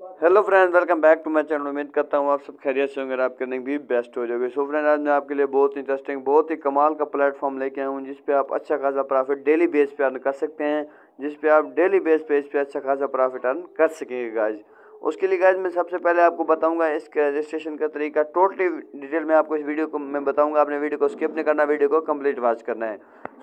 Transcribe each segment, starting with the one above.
Hello friends, welcome back to my channel. उम्मीद करता हूँ आप सब खैरियत से होंगे और आपके अर्निंग भी बेस्ट हो जाएगी। सो फ्रेंड्स, आज मैं आपके लिए बहुत इंटरेस्टिंग, बहुत ही कमाल का प्लेटफॉर्म लेके आया हूँ जिस पे आप अच्छा खासा प्रॉफिट डेली बेस पे अर्न कर सकते हैं, जिस पे आप डेली बेस पे इस पे अच्छा खासा प्रॉफिट अर्न कर सकेंगे गाइज। उसके लिए गाइज मैं सबसे पहले आपको बताऊंगा इसके रजिस्ट्रेशन का तरीका। टोटली डिटेल में आपको इस वीडियो को मैं बताऊंगा। आपने वीडियो को स्किप नहीं करना, वीडियो को कंप्लीट वॉच करना है।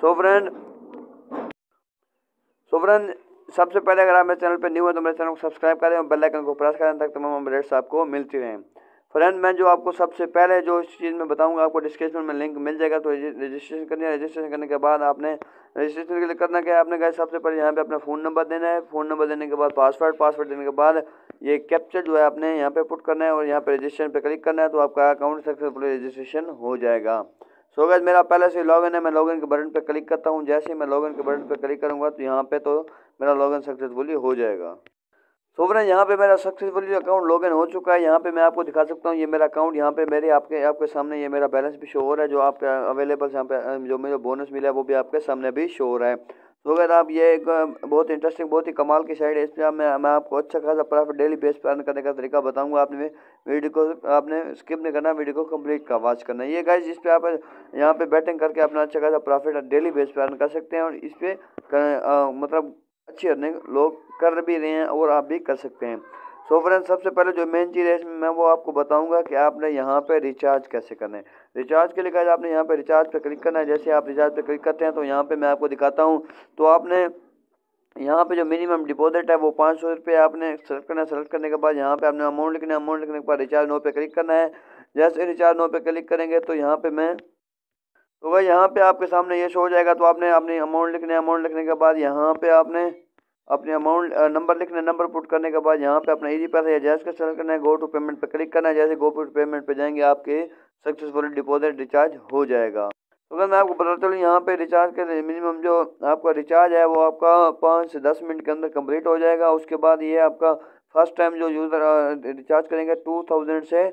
सो फ्रेंड, सबसे पहले अगर आप मेरे चैनल पर न्यू है तो मेरे चैनल को सब्सक्राइब करें और बेल आइकन को प्रेस करें ताकि तमाम अपडेट्स आपको मिलती रहें। फ्रेंड, मैं जो आपको सबसे पहले जो इस चीज़ में बताऊंगा, आपको डिस्क्रिप्शन में लिंक मिल जाएगा। तो रजिस्ट्रेशन करनी है। रजिस्ट्रेशन करने के बाद आपने रजिस्ट्रेशन के लिए करना क्या है, आपने कहा सबसे पहले यहाँ पे अपना फ़ोन नंबर देना है। फ़ोन नंबर देने के बाद पासवर्ड देने के बाद ये कैप्चर जो है आपने यहाँ पे पुट करना है और यहाँ पे रजिस्ट्रेशन पे क्लिक करना है, तो आपका अकाउंट सक्सेसफुली रजिस्ट्रेशन हो जाएगा। सो गाइस, मेरा पहले से लॉगिन है। मैं लॉगिन के बटन पर क्लिक करता हूँ। जैसे ही मैं लॉगिन के बटन पर क्लिक करूँगा तो यहाँ पे तो मेरा लॉगिन सक्सेसफुली हो जाएगा। सो फ्रेंड, यहाँ पे मेरा सक्सेसफुली अकाउंट लॉगिन हो चुका है। यहाँ पे मैं आपको दिखा सकता हूँ ये मेरा अकाउंट। यहाँ पे मेरे आपके सामने ये मेरा बैलेंस भी शो हो रहा है, जो आपका अवेलेबल यहाँ पे जो मुझे बोनस मिला है वो भी आपके सामने भी शो हो रहा है। तो अगर आप ये एक बहुत इंटरेस्टिंग, बहुत ही कमाल की साइड है। इस पर मैं आपको अच्छा खासा प्रॉफिट डेली बेस पर अर्न करने का तरीका बताऊंगा। आपने वीडियो को आपने स्किप नहीं करना, वीडियो को कंप्लीट का वॉच करना है। ये गाइस, जिस पे आप यहाँ पे बैटिंग करके अपना अच्छा खासा प्रॉफिट डेली बेस पर अर्न कर सकते हैं और इस पे मतलब अच्छी अर्निंग लोग कर भी रहे हैं और आप भी कर सकते हैं। सो फ्रेंड्स, सबसे पहले जो मेन चीज़ है इसमें मैं वो आपको बताऊंगा कि आपने यहाँ पे रिचार्ज कैसे करना है। रिचार्ज के लिए गाइस आपने यहाँ पे रिचार्ज पे क्लिक करना है। जैसे आप रिचार्ज पे क्लिक करते हैं तो यहाँ पे मैं आपको दिखाता हूँ। तो आपने यहाँ पे जो मिनिमम डिपॉजिट है वो 500 रुपये आपने सेलेक्ट करना है। सेलेक्ट करने के बाद यहाँ पे आपने अमाउंट लिखना है। अमाउंट लिखने के बाद रिचार्ज नो पे क्लिक करना है। जैसे रिचार्ज नो पे क्लिक करेंगे तो यहाँ पे तो भाई यहाँ पे आपके सामने ये शो हो जाएगा। तो आपने अपनी अमाउंट लिखना है। अमाउंट लिखने के बाद यहाँ पे आपने अपने अमाउंट नंबर लिखना है। नंबर पुट करने के बाद यहाँ पे अपना इजी पैसा या जैस का सेलेक्ट करना है। गो टू पेमेंट पे क्लिक करना है। जैसे गो टू पेमेंट पे जाएंगे आपके सक्सेसफुली डिपॉजिट रिचार्ज हो जाएगा। तो अगर मैं आपको पता चलूँ, यहाँ पे रिचार्ज के मिनिमम जो आपका रिचार्ज है वो आपका 5 से 10 मिनट के अंदर कंप्लीट हो जाएगा। उसके बाद ये आपका फर्स्ट टाइम जो यूज़र रिचार्ज करेंगे 2000 से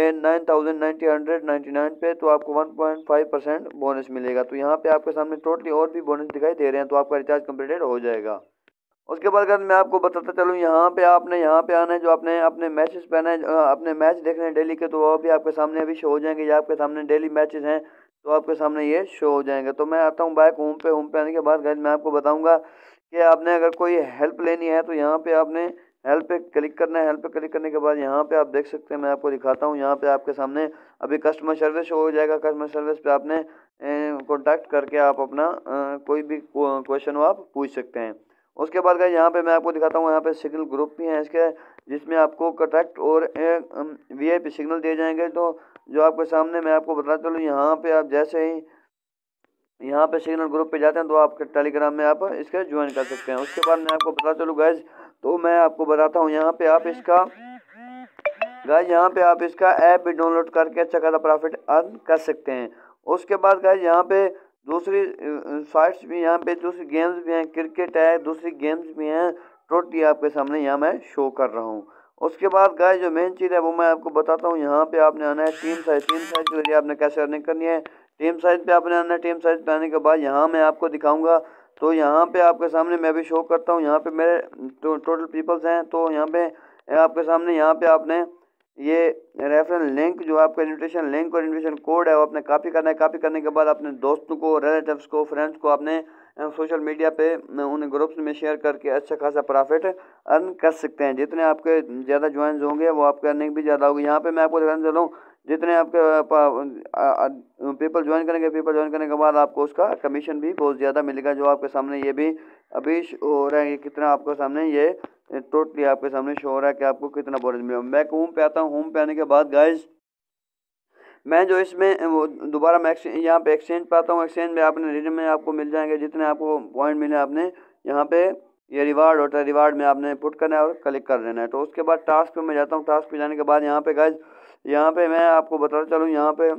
9999 पे, तो आपको 1.5% बोनस मिलेगा। तो यहाँ पे आपके सामने टोटली और भी बोनस दिखाई दे रहे हैं। तो आपका रिचार्ज कंप्लीटेड हो जाएगा। उसके बाद अगर मैं आपको बताता चलूँ, यहाँ पे आना है। जो आपने अपने मैचेस पे आना है, अपने मैच देखने हैं डेली के, तो वो भी आपके सामने अभी शो हो जाएंगे। ये आपके सामने डेली मैचेस हैं तो आपके सामने ये शो हो जाएंगे। तो मैं आता हूँ बैक होम पे आने के बाद गाइस मैं आपको बताऊंगा कि आपने अगर कोई हेल्प लेनी है तो यहाँ पे आपने हेल्प पे क्लिक करना है। हेल्प पे क्लिक करने के बाद यहाँ पे आप देख सकते हैं, मैं आपको दिखाता हूँ। यहाँ पे आपके सामने अभी कस्टमर सर्विस शो हो जाएगा। कस्टमर सर्विस पे आपने कॉन्टैक्ट करके आप अपना कोई भी क्वेश्चन हो आप पूछ सकते हैं। उसके बाद गाइस यहाँ पे मैं आपको दिखाता हूँ। यहाँ पे सिग्नल ग्रुप भी हैं इसके, जिसमें आपको कॉन्टैक्ट और वीआईपी सिग्नल दिए जाएंगे। तो जो आपके सामने मैं आपको बताता चलूँ, यहाँ पे आप जैसे ही यहाँ पे सिग्नल ग्रुप पे जाते हैं तो आप टेलीग्राम में आप इसके ज्वाइन कर सकते हैं। उसके बाद मैं आपको बता चलूँ गाइज, तो मैं आपको बताता हूँ यहाँ पे आप इसका गाइज यहाँ पे आप इसका ऐप भी डाउनलोड करके अच्छा खासा प्रॉफिट अर्न कर सकते हैं। उसके बाद गाइज यहाँ पे दूसरी साइट्स भी, यहाँ पे दूसरी गेम्स भी हैं, क्रिकेट है, दूसरी गेम्स भी हैं। टोटली आपके सामने यहाँ मैं शो कर रहा हूँ। उसके बाद गाइज जो मेन चीज़ है वो मैं आपको बताता हूँ। यहाँ पे आपने आना है टीम साइज के जरिए आपने कैसे अर्निंग करनी है। टीम साइज पे आपने आना है। टीम साइज पे आने के बाद यहाँ मैं आपको दिखाऊंगा। तो यहाँ पे आपके सामने मैं भी शो करता हूँ। यहाँ पे मेरे टोटल पीपल्स हैं। तो यहाँ पे आपके सामने यहाँ पे आपने ये रेफरल लिंक, जो आपका इन्विटेशन लिंक और इन्विटेशन कोड है, वो आपने कॉपी करना है। कॉपी करने के बाद अपने दोस्तों को, रिलेटिव्स को, फ्रेंड्स को आपने सोशल मीडिया पे उन ग्रुप्स में शेयर करके अच्छा खासा प्रॉफिट अर्न कर सकते हैं। जितने आपके ज़्यादा ज्वाइंस होंगे वो आपके अर्निंग भी ज़्यादा होगी। यहाँ पे मैं आपको दिखाना चलूँ, जितने आपके पीपल ज्वाइन करने के बाद आपको उसका कमीशन भी बहुत ज़्यादा मिलेगा। जो आपके सामने ये भी अभी हो रहा है, ये कितना आपके सामने ये टोटली आपके सामने शो हो रहा है कि आपको कितना बोनस मिलेगा। मैं होम पे आता हूँ। होम पे आने के बाद गाइज मैं जो इसमें वो दोबारा मैं यहाँ पे एक्सचेंज पे आता हूँ। एक्सचेंज में आपने रिडीम में आपको मिल जाएंगे जितने आपको पॉइंट मिले। आपने यहाँ पे ये रिवार्ड होता है, रिवार्ड में आपने पुट करना है और क्लिक कर देना है। तो उसके बाद टास्क पे मैं जाता हूँ। टास्क पे जाने के बाद यहाँ पे गाइज यहाँ पे मैं आपको बताता चलूँ, यहाँ पे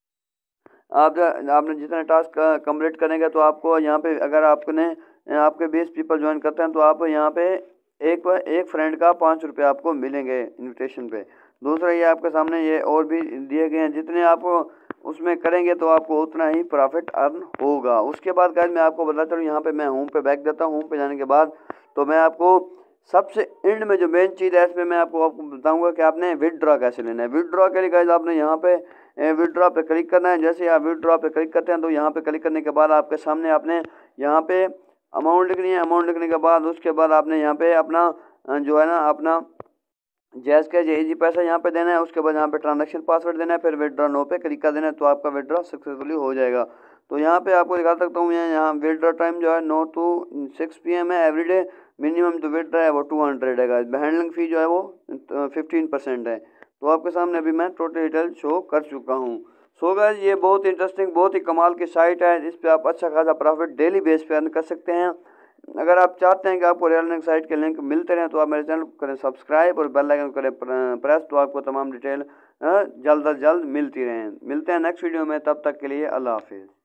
आपने जितने टास्क कंप्लीट करेंगे तो आपको यहाँ पे अगर आपके 20 पीपल ज्वाइन करते हैं तो आप यहाँ पे एक फ्रेंड का 5 रुपये आपको मिलेंगे इनविटेशन पे। दूसरा ये आपके सामने ये और भी दिए गए हैं, जितने आप उसमें करेंगे तो आपको उतना ही प्रॉफिट अर्न होगा। उसके बाद गाइस मैं आपको बता चलूँ, यहाँ पे मैं होम पे बैक देता हूँ। होम पे जाने के बाद तो मैं आपको सबसे एंड में जो मेन चीज़ है इसमें मैं आपको बताऊंगा कि आपने विदड्रॉ कैसे लेना है। विदड्रॉ के लिए गाइस आपने यहाँ पे विदड्रॉ पे क्लिक करना है। जैसे आप विदड्रॉ पे क्लिक करते हैं तो यहाँ पे क्लिक करने के बाद आपके सामने आपने यहाँ पे अमाउंट लिखनी है। अमाउंट लिखने के बाद उसके बाद आपने यहाँ पे अपना जो है ना अपना जैस का जी पैसा यहाँ पे देना है। उसके बाद यहाँ पे ट्रांजैक्शन पासवर्ड देना है, फिर विदड्रॉ नो पे क्लिक कर देना है, तो आपका विदड्रॉ सक्सेसफुली हो जाएगा। तो यहाँ पे आपको दिखा सकता हूँ, यहाँ विदड्रॉ टाइम जो है 9 to 6 PM है एवरीडे। मिनिमम जो विदड्रॉ है वो 200 है। हैंडलिंग फ़ी जो है वो 15% है। तो आपके सामने अभी मैं टोटल डिटेल शो कर चुका हूँ। सो गाइस ये बहुत इंटरेस्टिंग, बहुत ही कमाल की साइट है। इस पर आप अच्छा खासा प्रॉफिट डेली बेस पे अर्न कर सकते हैं। अगर आप चाहते हैं कि आपको रियल अर्निंग साइट के लिंक मिलते रहें तो आप मेरे चैनल को करें सब्सक्राइब और बेल आइकन करें प्रेस, तो आपको तमाम डिटेल जल्द अज जल्द मिलती रहें। मिलते हैं नेक्स्ट वीडियो में, तब तक के लिए अल्लाह हाफिज़।